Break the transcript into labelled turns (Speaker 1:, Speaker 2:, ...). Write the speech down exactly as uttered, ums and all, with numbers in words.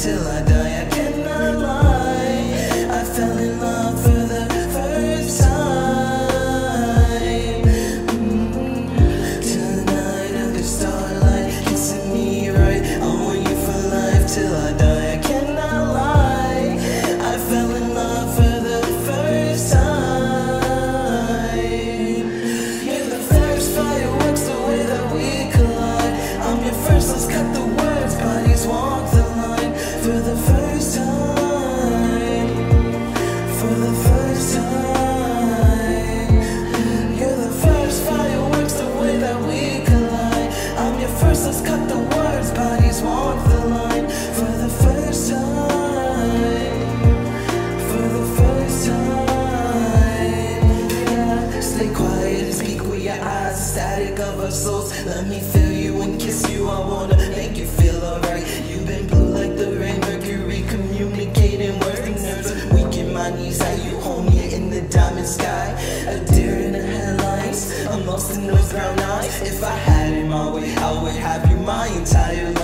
Speaker 1: till I die, I cannot lie. I fell in love for the first time. mm. Tonight under starlight, kissing me right. I want you for life till I die, I cannot lie. I fell in love for the first time. You're the first fireworks, the way that we collide. I'm your first, let's cut the words, bodies walk the line. For the first time, for the first time. You're the first fireworks, the way that we collide. I'm your first, let's cut the words, bodies walk the line. For the first time, for the first time. Yeah. Stay quiet and speak with your eyes, the static of our souls. Let me feel you and kiss you, I wanna make you feel alright. You've been blue like the rain, Mercury, communicating words. The nerves are weak in my knees, how you hold me in the diamond sky. A deer in the headlights, I'm lost in those brown eyes. If I had it my way, I would have you my entire life.